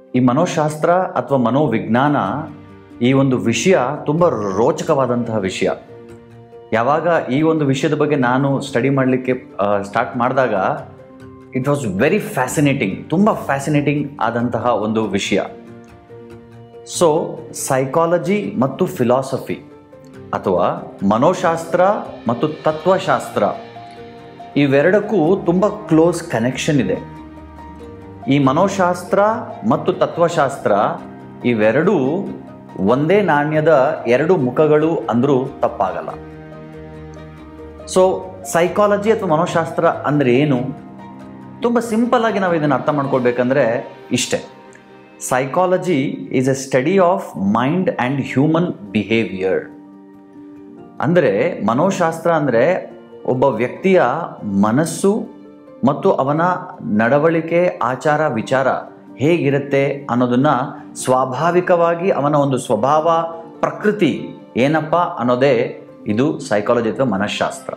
ಈ ಮನೋಶಾಸ್ತ್ರ ಅಥವಾ ಮನೋವಿಜ್ಞಾನ ಈ ಒಂದು ವಿಷಯ ತುಂಬ ರೋಚಕವಾದಂತಹ ವಿಷಯ. ಯಾವಾಗ ಈ ಒಂದು ವಿಷಯದ ಬಗ್ಗೆ ನಾನು ಸ್ಟಡಿ ಮಾಡಲಿಕ್ಕೆ ಸ್ಟಾರ್ಟ್ ಮಾಡಿದಾಗ ಇಟ್ ವಾಸ್ ವೆರಿ ಫ್ಯಾಸಿನೇಟಿಂಗ್, ತುಂಬ ಫ್ಯಾಸಿನೇಟಿಂಗ್ ಆದಂತಹ ಒಂದು ವಿಷಯ. ಸೊ ಸೈಕಾಲಜಿ ಮತ್ತು ಫಿಲಾಸಫಿ ಅಥವಾ ಮನೋಶಾಸ್ತ್ರ ಮತ್ತು ತತ್ವಶಾಸ್ತ್ರ ಇವೆರಡಕ್ಕೂ ತುಂಬ ಕ್ಲೋಸ್ ಕನೆಕ್ಷನ್ ಇದೆ. ಈ ಮನೋಶಾಸ್ತ್ರ ಮತ್ತು ತತ್ವಶಾಸ್ತ್ರ ಇವೆರಡೂ ಒಂದೇ ನಾಣ್ಯದ ಎರಡು ಮುಖಗಳು ಅಂದರೂ ತಪ್ಪಾಗಲ್ಲ. ಸೊ ಸೈಕಾಲಜಿ ಅಥವಾ ಮನೋಶಾಸ್ತ್ರ ಅಂದರೆ ಏನು? ತುಂಬ ಸಿಂಪಲ್ ಆಗಿ ನಾವು ಇದನ್ನು ಅರ್ಥ ಮಾಡ್ಕೊಳ್ಬೇಕಂದ್ರೆ ಇಷ್ಟೇ. Psychology is a study of mind and human behaviour. ಅಂದರೆ ಮನೋಶಾಸ್ತ್ರ ಅಂದರೆ ಒಬ್ಬ ವ್ಯಕ್ತಿಯ ಮನಸ್ಸು ಮತ್ತು ಅವನ ನಡವಳಿಕೆ, ಆಚಾರ, ವಿಚಾರ ಹೇಗಿರುತ್ತೆ ಅನ್ನೋದನ್ನು ಸ್ವಾಭಾವಿಕವಾಗಿ ಅವನ ಒಂದು ಸ್ವಭಾವ, ಪ್ರಕೃತಿ ಏನಪ್ಪ ಅನ್ನೋದೇ ಇದು ಸೈಕಾಲಜಿ ಅಥವಾ ಮನಃಶಾಸ್ತ್ರ.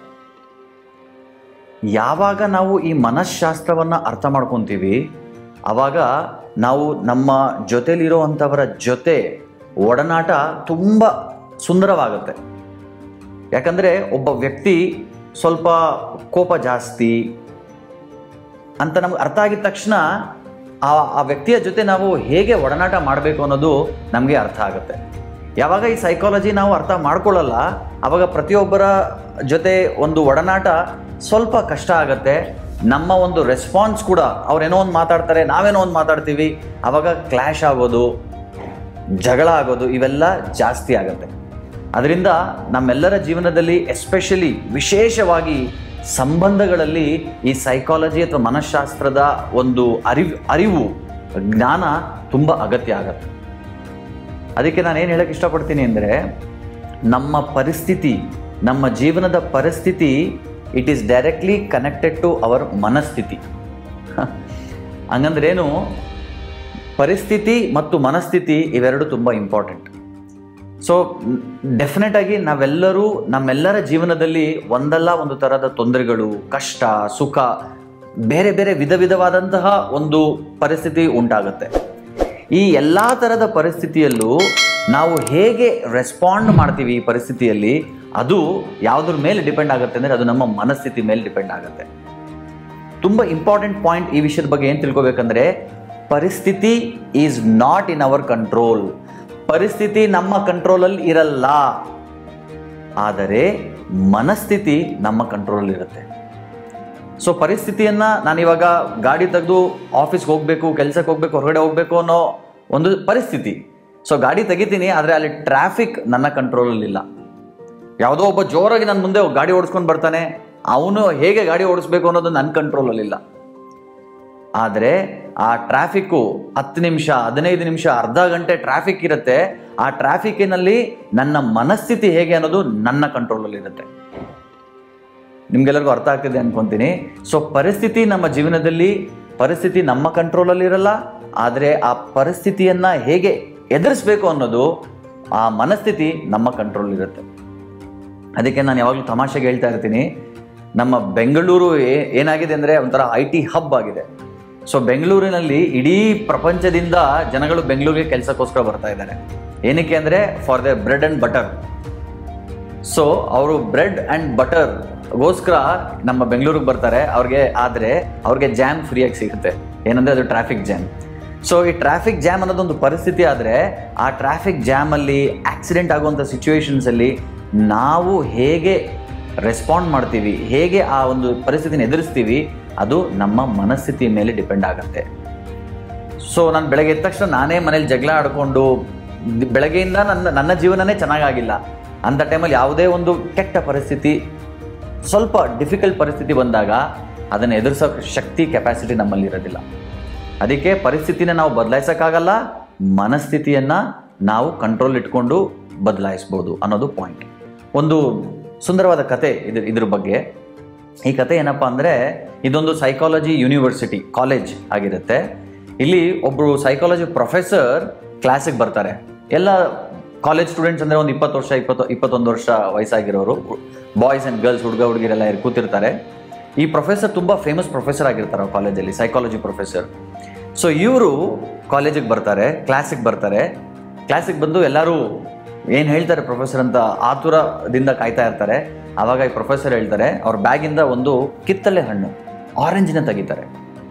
ಯಾವಾಗ ನಾವು ಈ ಮನಃಶಾಸ್ತ್ರವನ್ನು ಅರ್ಥ ಮಾಡ್ಕೊತೀವಿ ಆವಾಗ ನಾವು ನಮ್ಮ ಜೊತೆಲಿರೋವಂಥವರ ಜೊತೆ ಒಡನಾಟ ತುಂಬ ಸುಂದರವಾಗುತ್ತೆ. ಯಾಕಂದರೆ ಒಬ್ಬ ವ್ಯಕ್ತಿ ಸ್ವಲ್ಪ ಕೋಪ ಜಾಸ್ತಿ ಅಂತ ನಮ್ಗೆ ಅರ್ಥ ಆಗಿದ ತಕ್ಷಣ ಆ ವ್ಯಕ್ತಿಯ ಜೊತೆ ನಾವು ಹೇಗೆ ಒಡನಾಟ ಮಾಡಬೇಕು ಅನ್ನೋದು ನಮಗೆ ಅರ್ಥ ಆಗುತ್ತೆ. ಯಾವಾಗ ಈ ಸೈಕಾಲಜಿ ನಾವು ಅರ್ಥ ಮಾಡ್ಕೊಳ್ಳಲ್ಲ ಆವಾಗ ಪ್ರತಿಯೊಬ್ಬರ ಜೊತೆ ಒಂದು ಒಡನಾಟ ಸ್ವಲ್ಪ ಕಷ್ಟ ಆಗುತ್ತೆ. ನಮ್ಮ ಒಂದು ರೆಸ್ಪಾನ್ಸ್ ಕೂಡ ಅವ್ರೇನೋ ಒಂದು ಮಾತಾಡ್ತಾರೆ, ನಾವೇನೋ ಒಂದು ಮಾತಾಡ್ತೀವಿ, ಆವಾಗ ಕ್ಲ್ಯಾಶ್ ಆಗೋದು, ಜಗಳ ಆಗೋದು ಇವೆಲ್ಲ ಜಾಸ್ತಿ ಆಗುತ್ತೆ. ಅದರಿಂದ ನಮ್ಮೆಲ್ಲರ ಜೀವನದಲ್ಲಿ ಎಸ್ಪೆಷಲಿ ವಿಶೇಷವಾಗಿ ಸಂಬಂಧಗಳಲ್ಲಿ ಈ ಸೈಕಾಲಜಿ ಅಥವಾ ಮನಃಶಾಸ್ತ್ರದ ಒಂದು ಅರಿವು ಜ್ಞಾನ ತುಂಬ ಅಗತ್ಯ ಆಗುತ್ತೆ. ಅದಕ್ಕೆ ನಾನು ಏನು ಹೇಳಕ್ಕೆ ಇಷ್ಟಪಡ್ತೀನಿ ಅಂದರೆ ನಮ್ಮ ಪರಿಸ್ಥಿತಿ, ನಮ್ಮ ಜೀವನದ ಪರಿಸ್ಥಿತಿ it is directly connected to our ಮನಸ್ಥಿತಿ. ಹಂಗಂದ್ರೇನು, ಪರಿಸ್ಥಿತಿ ಮತ್ತು ಮನಸ್ಥಿತಿ ಇವೆರಡು ತುಂಬ ಇಂಪಾರ್ಟೆಂಟ್. ಸೊ ಡೆಫಿನೆಟ್ ಆಗಿ ನಾವೆಲ್ಲರೂ ನಮ್ಮೆಲ್ಲರ ಜೀವನದಲ್ಲಿ ಒಂದಲ್ಲ ಒಂದು ಥರದ ತೊಂದರೆಗಳು, ಕಷ್ಟ, ಸುಖ, ಬೇರೆ ಬೇರೆ ವಿಧವಾದಂತಹ ಒಂದು ಪರಿಸ್ಥಿತಿ ಉಂಟಾಗುತ್ತೆ. ಈ ಎಲ್ಲ ಥರದ ಪರಿಸ್ಥಿತಿಯಲ್ಲೂ ನಾವು ಹೇಗೆ ರೆಸ್ಪಾಂಡ್ ಮಾಡ್ತೀವಿ ಈ ಪರಿಸ್ಥಿತಿಯಲ್ಲಿ ಅದು ಯಾವುದ್ರ ಮೇಲೆ ಡಿಪೆಂಡ್ ಆಗುತ್ತೆ ಅಂದರೆ ಅದು ನಮ್ಮ ಮನಸ್ಥಿತಿ ಮೇಲೆ ಡಿಪೆಂಡ್ ಆಗುತ್ತೆ. ತುಂಬ ಇಂಪಾರ್ಟೆಂಟ್ ಪಾಯಿಂಟ್ ಈ ವಿಷಯದ ಬಗ್ಗೆ ಏನು ತಿಳ್ಕೊಬೇಕಂದ್ರೆ, ಪರಿಸ್ಥಿತಿ is not in our control. ಪರಿಸ್ಥಿತಿ ನಮ್ಮ ಕಂಟ್ರೋಲಲ್ಲಿ ಇರಲ್ಲ, ಆದರೆ ಮನಸ್ಥಿತಿ ನಮ್ಮ ಕಂಟ್ರೋಲಲ್ಲಿ ಇರುತ್ತೆ. ಸೊ ಪರಿಸ್ಥಿತಿಯನ್ನು ನಾನಿವಾಗ ಗಾಡಿ ತೆಗೆದು ಆಫೀಸ್ಗೆ ಹೋಗಬೇಕು, ಕೆಲಸಕ್ಕೆ ಹೋಗಬೇಕು, ಹೊರಗಡೆ ಹೋಗಬೇಕು ಅನ್ನೋ ಒಂದು ಪರಿಸ್ಥಿತಿ. ಸೊ ಗಾಡಿ ತೆಗಿತೀನಿ, ಆದರೆ ಅಲ್ಲಿ ಟ್ರಾಫಿಕ್ ನನ್ನ ಕಂಟ್ರೋಲಲ್ಲಿಲ್ಲ. ಯಾವುದೋ ಒಬ್ಬ ಜೋರಾಗಿ ನನ್ನ ಮುಂದೆ ಗಾಡಿ ಓಡಿಸ್ಕೊಂಡು ಬರ್ತಾನೆ, ಅವನು ಹೇಗೆ ಗಾಡಿ ಓಡಿಸ್ಬೇಕು ಅನ್ನೋದು ನನ್ನ ಕಂಟ್ರೋಲಲ್ಲಿಲ್ಲ. ಆದರೆ ಆ ಟ್ರಾಫಿಕ್ಕು 10 ನಿಮಿಷ, 15 ನಿಮಿಷ, ಅರ್ಧ ಗಂಟೆ ಟ್ರಾಫಿಕ್ ಇರುತ್ತೆ. ಆ ಟ್ರಾಫಿಕ್ಕಿನಲ್ಲಿ ನನ್ನ ಮನಸ್ಥಿತಿ ಹೇಗೆ ಅನ್ನೋದು ನನ್ನ ಕಂಟ್ರೋಲಲ್ಲಿರುತ್ತೆ. ನಿಮ್ಗೆಲ್ಲರಿಗೂ ಅರ್ಥ ಆಗ್ತಿದೆ ಅನ್ಕೊಂತೀನಿ. ಸೊ ಪರಿಸ್ಥಿತಿ ನಮ್ಮ ಜೀವನದಲ್ಲಿ, ಪರಿಸ್ಥಿತಿ ನಮ್ಮ ಕಂಟ್ರೋಲಲ್ಲಿರಲ್ಲ, ಆದರೆ ಆ ಪರಿಸ್ಥಿತಿಯನ್ನು ಹೇಗೆ ಎದುರಿಸ್ಬೇಕು ಅನ್ನೋದು ಆ ಮನಸ್ಥಿತಿ ನಮ್ಮ ಕಂಟ್ರೋಲಲ್ಲಿರುತ್ತೆ. ಅದಕ್ಕೆ ನಾನು ಯಾವಾಗಲೂ ತಮಾಷೆಗೆ ಹೇಳ್ತಾ ಇರ್ತೀನಿ, ನಮ್ಮ ಬೆಂಗಳೂರು ಏನಾಗಿದೆ ಅಂದರೆ ಒಂಥರ IT ಹಬ್ ಆಗಿದೆ. ಸೊ ಬೆಂಗಳೂರಿನಲ್ಲಿ ಇಡೀ ಪ್ರಪಂಚದಿಂದ ಜನಗಳು ಬೆಂಗಳೂರಿಗೆ ಕೆಲಸಕ್ಕೋಸ್ಕರ ಬರ್ತಾ ಇದ್ದಾರೆ. ಏನಕ್ಕೆ ಅಂದರೆ for the bread and butter. So ಅವರು ಬ್ರೆಡ್ ಆ್ಯಂಡ್ ಬಟರ್ಗೋಸ್ಕರ ನಮ್ಮ ಬೆಂಗಳೂರಿಗೆ ಬರ್ತಾರೆ. ಅವ್ರಿಗೆ ಜಾಮ್ ಫ್ರೀಯಾಗಿ ಸಿಗುತ್ತೆ. ಏನಂದರೆ ಅದು ಟ್ರಾಫಿಕ್ ಜಾಮ್. ಸೊ ಈ ಟ್ರಾಫಿಕ್ ಜಾಮ್ ಅನ್ನೋದೊಂದು ಪರಿಸ್ಥಿತಿ. ಆದರೆ ಆ ಟ್ರಾಫಿಕ್ ಜಾಮಲ್ಲಿ ಆಕ್ಸಿಡೆಂಟ್ ಆಗುವಂಥ ಸಿಚುವೇಶನ್ಸಲ್ಲಿ ನಾವು ಹೇಗೆ ರೆಸ್ಪಾಂಡ್ ಮಾಡ್ತೀವಿ, ಹೇಗೆ ಆ ಒಂದು ಪರಿಸ್ಥಿತಿನ ಎದುರಿಸ್ತೀವಿ, ಅದು ನಮ್ಮ ಮನಸ್ಥಿತಿ ಮೇಲೆ ಡಿಪೆಂಡ್ ಆಗುತ್ತೆ. ಸೊ ನಾನು ಬೆಳಗ್ಗೆ ಎದ್ದ ತಕ್ಷಣ ನಾನೇ ಮನೇಲಿ ಜಗಳ ಆಡಿಕೊಂಡು ಬೆಳಗ್ಗೆಯಿಂದ ನನ್ನ ಜೀವನನೇ ಚೆನ್ನಾಗಾಗಿಲ್ಲ. ಅಂಥ ಟೈಮಲ್ಲಿ ಯಾವುದೇ ಒಂದು ಕೆಟ್ಟ ಪರಿಸ್ಥಿತಿ, ಸ್ವಲ್ಪ ಡಿಫಿಕಲ್ಟ್ ಪರಿಸ್ಥಿತಿ ಬಂದಾಗ ಅದನ್ನು ಎದುರಿಸೋ ಶಕ್ತಿ, ಕೆಪಾಸಿಟಿ ನಮ್ಮಲ್ಲಿ ಇರೋದಿಲ್ಲ. ಅದಕ್ಕೆ ಪರಿಸ್ಥಿತಿನ ನಾವು ಬದಲಾಯಿಸೋಕ್ಕಾಗಲ್ಲ, ಮನಸ್ಥಿತಿಯನ್ನು ನಾವು ಕಂಟ್ರೋಲ್ ಇಟ್ಕೊಂಡು ಬದಲಾಯಿಸ್ಬೋದು ಅನ್ನೋದು ಪಾಯಿಂಟ್. ಒಂದು ಸುಂದರವಾದ ಕತೆ ಇದ್ರ ಬಗ್ಗೆ. ಈ ಕತೆ ಏನಪ್ಪ ಅಂದರೆ, ಇದೊಂದು ಸೈಕಾಲಜಿ ಯೂನಿವರ್ಸಿಟಿ ಕಾಲೇಜ್ ಆಗಿರುತ್ತೆ. ಇಲ್ಲಿ ಒಬ್ಬರು ಸೈಕಾಲಜಿ ಪ್ರೊಫೆಸರ್ ಕ್ಲಾಸಿಗೆ ಬರ್ತಾರೆ. ಎಲ್ಲ ಕಾಲೇಜ್ ಸ್ಟೂಡೆಂಟ್ಸ್ ಅಂದರೆ ಒಂದು 20 ವರ್ಷ 21 ವರ್ಷ ವಯಸ್ಸಾಗಿರೋರು, ಬಾಯ್ಸ್ ಆ್ಯಂಡ್ ಗರ್ಲ್ಸ್, ಹುಡುಗರೆಲ್ಲ ಕೂತಿರ್ತಾರೆ. ಈ ಪ್ರೊಫೆಸರ್ ತುಂಬ ಫೇಮಸ್ ಪ್ರೊಫೆಸರ್ ಆಗಿರ್ತಾರೆ ಕಾಲೇಜಲ್ಲಿ, ಸೈಕಾಲಜಿ ಪ್ರೊಫೆಸರ್. ಸೊ ಇವರು ಕಾಲೇಜಿಗೆ ಬರ್ತಾರೆ, ಕ್ಲಾಸಿಗೆ ಬರ್ತಾರೆ. ಕ್ಲಾಸಿಗೆ ಬಂದು ಎಲ್ಲರೂ ಏನು ಹೇಳ್ತಾರೆ ಪ್ರೊಫೆಸರ್ ಅಂತ ಆತುರದಿಂದ ಕಾಯ್ತಾ ಇರ್ತಾರೆ. ಆವಾಗ ಈ ಪ್ರೊಫೆಸರ್ ಹೇಳ್ತಾರೆ, ಅವ್ರ ಬ್ಯಾಗಿಂದ ಒಂದು ಕಿತ್ತಳೆ ಹಣ್ಣು ಆರೆಂಜಿನ ತೆಗಿತಾರೆ.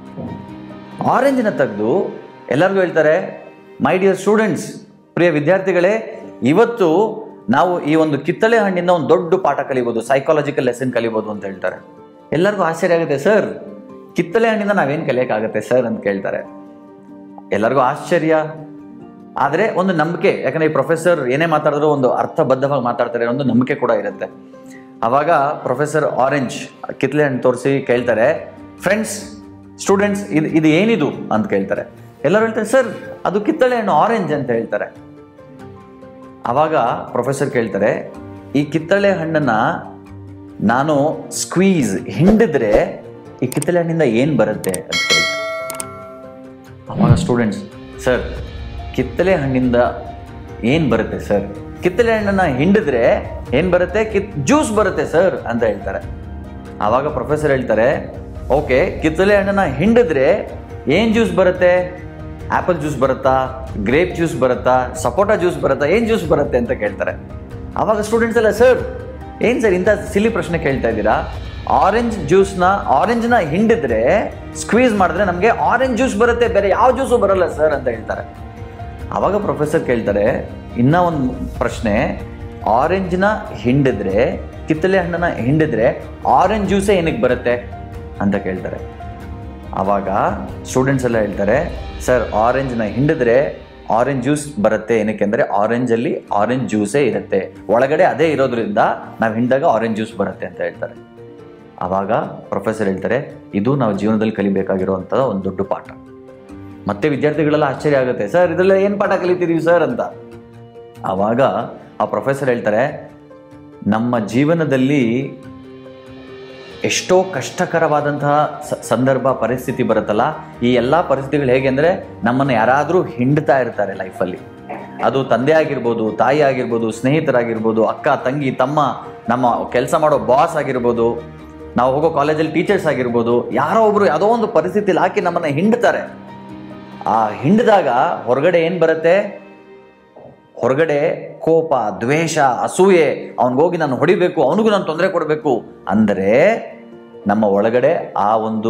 ಆರೆಂಜಿನ ತೆಗೆದು ಎಲ್ಲರಿಗೂ ಹೇಳ್ತಾರೆ, ಮೈ ಡಿಯರ್ ಸ್ಟೂಡೆಂಟ್ಸ್, ಪ್ರಿಯ ವಿದ್ಯಾರ್ಥಿಗಳೇ, ಇವತ್ತು ನಾವು ಈ ಒಂದು ಕಿತ್ತಳೆ ಹಣ್ಣಿಂದ ಒಂದು ದೊಡ್ಡ ಪಾಠ ಕಲಿಬೋದು, ಸೈಕಾಲಜಿಕಲ್ ಲೆಸನ್ ಕಲಿಬೋದು ಅಂತ ಹೇಳ್ತಾರೆ. ಎಲ್ಲರಿಗೂ ಆಶ್ಚರ್ಯ ಆಗುತ್ತೆ, ಸರ್ ಕಿತ್ತಳೆ ಹಣ್ಣಿಂದ ನಾವೇನು ಕಲಿಯೋಕ್ಕಾಗತ್ತೆ ಸರ್ ಅಂತ ಕೇಳ್ತಾರೆ. ಎಲ್ಲರಿಗೂ ಆಶ್ಚರ್ಯ, ಆದರೆ ಒಂದು ನಂಬಿಕೆ, ಯಾಕಂದರೆ ಈ ಪ್ರೊಫೆಸರ್ ಏನೇ ಮಾತಾಡಿದ್ರು ಒಂದು ಅರ್ಥಬದ್ಧವಾಗಿ ಮಾತಾಡ್ತಾರೆ, ಒಂದು ನಂಬಿಕೆ ಕೂಡ ಇರುತ್ತೆ. ಆವಾಗ ಪ್ರೊಫೆಸರ್ ಆರೆಂಜ್ ಕಿತ್ತಳೆ ಹಣ್ಣು ತೋರಿಸಿ ಕೇಳ್ತಾರೆ, ಫ್ರೆಂಡ್ಸ್, ಸ್ಟೂಡೆಂಟ್ಸ್, ಇದು ಏನಿದು ಅಂತ ಕೇಳ್ತಾರೆ. ಎಲ್ಲರೂ ಹೇಳ್ತಾರೆ, ಸರ್ ಅದು ಕಿತ್ತಳೆ ಹಣ್ಣು ಆರೆಂಜ್ ಅಂತ ಹೇಳ್ತಾರೆ. ಆವಾಗ ಪ್ರೊಫೆಸರ್ ಕೇಳ್ತಾರೆ, ಈ ಕಿತ್ತಳೆ ಹಣ್ಣನ್ನು ನಾನು ಸ್ಕ್ವೀಸ್ ಹಿಂಡಿದ್ರೆ ಈ ಕಿತ್ತಳೆ ಹಣ್ಣಿಂದ ಏನು ಬರುತ್ತೆ ಅಂತ ಕೇಳ್ತಾರೆ. ಆವಾಗ ಸ್ಟೂಡೆಂಟ್ಸ್, ಸರ್ ಕಿತ್ತಳೆ ಹಣ್ಣಿಂದ ಏನು ಬರುತ್ತೆ ಸರ್? ಕಿತ್ತಳೆ ಹಣ್ಣನ್ನು ಹಿಂಡಿದ್ರೆ ಏನು ಬರುತ್ತೆ? ಜ್ಯೂಸ್ ಬರುತ್ತೆ ಸರ್ ಅಂತ ಹೇಳ್ತಾರೆ. ಆವಾಗ ಪ್ರೊಫೆಸರ್ ಹೇಳ್ತಾರೆ, ಓಕೆ, ಕಿತ್ತಳೆ ಹಣ್ಣನ್ನು ಹಿಂಡಿದ್ರೆ ಏನು ಜ್ಯೂಸ್ ಬರುತ್ತೆ? ಆ್ಯಪಲ್ ಜ್ಯೂಸ್ ಬರುತ್ತಾ, ಗ್ರೇಪ್ ಜ್ಯೂಸ್ ಬರುತ್ತಾ, ಸಪೋಟಾ ಜ್ಯೂಸ್ ಬರುತ್ತಾ, ಏನು ಜ್ಯೂಸ್ ಬರುತ್ತೆ ಅಂತ ಕೇಳ್ತಾರೆ. ಆವಾಗ ಸ್ಟೂಡೆಂಟ್ಸ್ ಎಲ್ಲ, ಸರ್ ಏನು ಸರ್ ಇಂಥ ಸಿಲಿ ಪ್ರಶ್ನೆ ಕೇಳ್ತಾ ಇದ್ದೀರಾ? ಆರೆಂಜ್ನ ಹಿಂಡಿದ್ರೆ ಸ್ಕ್ವೀಸ್ ಮಾಡಿದ್ರೆ ನಮಗೆ ಆರೆಂಜ್ ಜ್ಯೂಸ್ ಬರುತ್ತೆ, ಬೇರೆ ಯಾವ ಜ್ಯೂಸು ಬರಲ್ಲ ಸರ್ ಅಂತ ಹೇಳ್ತಾರೆ. ಆವಾಗ ಪ್ರೊಫೆಸರ್ ಕೇಳ್ತಾರೆ, ಇನ್ನೂ ಒಂದು ಪ್ರಶ್ನೆ, ಆರೆಂಜ್ನ ಹಿಂಡಿದ್ರೆ, ಕಿತ್ತಳೆ ಹಣ್ಣನ್ನು ಹಿಂಡಿದ್ರೆ ಆರೆಂಜ್ ಜ್ಯೂಸೇ ಏನಕ್ಕೆ ಬರುತ್ತೆ ಅಂತ ಕೇಳ್ತಾರೆ. ಆವಾಗ ಸ್ಟೂಡೆಂಟ್ಸ್ ಎಲ್ಲ ಹೇಳ್ತಾರೆ, ಸರ್ ಆರೆಂಜ್ನ ಹಿಂಡಿದ್ರೆ ಆರೆಂಜ್ ಜ್ಯೂಸ್ ಬರುತ್ತೆ, ಏನಕ್ಕೆ ಅಂದರೆ ಆರೆಂಜಲ್ಲಿ ಆರೆಂಜ್ ಜ್ಯೂಸೇ ಇರುತ್ತೆ, ಒಳಗಡೆ ಅದೇ ಇರೋದ್ರಿಂದ ನಾವು ಹಿಂಡಿದಾಗ ಆರೆಂಜ್ ಜ್ಯೂಸ್ ಬರುತ್ತೆ ಅಂತ ಹೇಳ್ತಾರೆ. ಆವಾಗ ಪ್ರೊಫೆಸರ್ ಹೇಳ್ತಾರೆ, ಇದು ನಾವು ಜೀವನದಲ್ಲಿ ಕಲಿಬೇಕಾಗಿರುವಂಥ ಒಂದು ದೊಡ್ಡ ಪಾಠ. ಮತ್ತೆ ವಿದ್ಯಾರ್ಥಿಗಳೆಲ್ಲ ಆಶ್ಚರ್ಯ ಆಗುತ್ತೆ, ಸರ್ ಇದೆಲ್ಲ ಏನು ಪಾಠ ಕಲಿತಿದ್ದೀವಿ ಸರ್ ಅಂತ. ಆವಾಗ ಆ ಪ್ರೊಫೆಸರ್ ಹೇಳ್ತಾರೆ, ನಮ್ಮ ಜೀವನದಲ್ಲಿ ಎಷ್ಟೋ ಕಷ್ಟಕರವಾದಂತಹ ಸಂದರ್ಭ, ಪರಿಸ್ಥಿತಿ ಬರುತ್ತಲ್ಲ, ಈ ಎಲ್ಲ ಪರಿಸ್ಥಿತಿಗಳು ಹೇಗೆ ಅಂದರೆ ನಮ್ಮನ್ನು ಯಾರಾದರೂ ಹಿಂಡ್ತಾ ಇರ್ತಾರೆ ಲೈಫಲ್ಲಿ. ಅದು ತಂದೆ ಆಗಿರ್ಬೋದು, ತಾಯಿ ಆಗಿರ್ಬೋದು, ಸ್ನೇಹಿತರಾಗಿರ್ಬೋದು, ಅಕ್ಕ, ತಂಗಿ, ತಮ್ಮ, ನಮ್ಮ ಕೆಲಸ ಮಾಡೋ ಬಾಸ್ ಆಗಿರ್ಬೋದು, ನಾವು ಹೋಗೋ ಕಾಲೇಜಲ್ಲಿ ಟೀಚರ್ಸ್ ಆಗಿರ್ಬೋದು, ಯಾರೋ ಒಬ್ಬರು ಯಾವುದೋ ಒಂದು ಪರಿಸ್ಥಿತಿಲಿ ಹಾಕಿ ನಮ್ಮನ್ನು ಹಿಂಡ್ತಾರೆ. ಆ ಹಿಂಡಿದಾಗ ಹೊರಗಡೆ ಏನು ಬರುತ್ತೆ? ಹೊರಗಡೆ ಕೋಪ, ದ್ವೇಷ, ಅಸೂಯೆ, ಅವನಿಗೋಗಿ ನಾನು ಹೊಡಿಬೇಕು, ಅವನಿಗೂ ನಾನು ತೊಂದರೆ ಕೊಡಬೇಕು ಅಂದರೆ ನಮ್ಮ ಒಳಗಡೆ ಆ ಒಂದು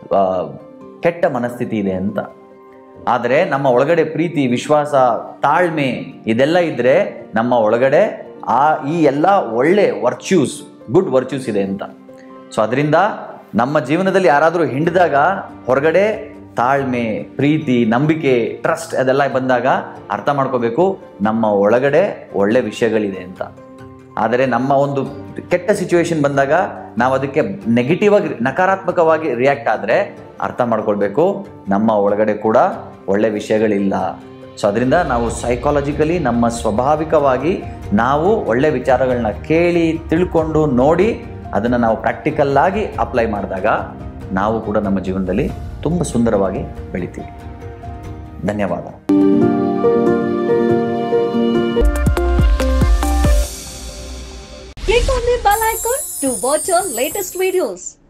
ಕೆಟ್ಟ ಮನಸ್ಥಿತಿ ಇದೆ ಅಂತ. ಆದರೆ ನಮ್ಮ ಒಳಗಡೆ ಪ್ರೀತಿ, ವಿಶ್ವಾಸ, ತಾಳ್ಮೆ ಇದೆಲ್ಲ ಇದ್ದರೆ ನಮ್ಮ ಒಳಗಡೆ ಈ ಎಲ್ಲ ಒಳ್ಳೆ ವರ್ಚ್ಯೂಸ್, ಗುಡ್ ವರ್ಚ್ಯೂಸ್ ಇದೆ ಅಂತ. ಸೊ ಅದರಿಂದ ನಮ್ಮ ಜೀವನದಲ್ಲಿ ಯಾರಾದರೂ ಹಿಂಡಿದಾಗ ಹೊರಗಡೆ ತಾಳ್ಮೆ, ಪ್ರೀತಿ, ನಂಬಿಕೆ, ಟ್ರಸ್ಟ್ ಅದೆಲ್ಲ ಬಂದಾಗ ಅರ್ಥ ಮಾಡ್ಕೋಬೇಕು ನಮ್ಮ ಒಳಗಡೆ ಒಳ್ಳೆ ವಿಷಯಗಳಿದೆ ಅಂತ. ಆದರೆ ನಮ್ಮ ಒಂದು ಕೆಟ್ಟ ಸಿಚುವೇಶನ್ ಬಂದಾಗ ನಾವು ಅದಕ್ಕೆ ನೆಗೆಟಿವ್ ಆಗಿ, ನಕಾರಾತ್ಮಕವಾಗಿ ರಿಯಾಕ್ಟ್ ಆದರೆ ಅರ್ಥ ಮಾಡ್ಕೊಳ್ಬೇಕು ನಮ್ಮ ಒಳಗಡೆ ಕೂಡ ಒಳ್ಳೆ ವಿಷಯಗಳಿಲ್ಲ. ಸೊ ಅದರಿಂದ ನಾವು ಸೈಕಾಲಜಿಕಲಿ ನಮ್ಮ ಸ್ವಾಭಾವಿಕವಾಗಿ ನಾವು ಒಳ್ಳೆ ವಿಚಾರಗಳನ್ನ ಕೇಳಿ, ತಿಳ್ಕೊಂಡು, ನೋಡಿ ಅದನ್ನು ನಾವು ಪ್ರಾಕ್ಟಿಕಲ್ಲಾಗಿ ಅಪ್ಲೈ ಮಾಡಿದಾಗ ನಾವು ಕೂಡ ನಮ್ಮ ಜೀವನದಲ್ಲಿ ತುಂಬ ಸುಂದರವಾಗಿ ಬೆಳಿತೀವಿ. ಧನ್ಯವಾದ. Click on the bell icon to watch our latest videos.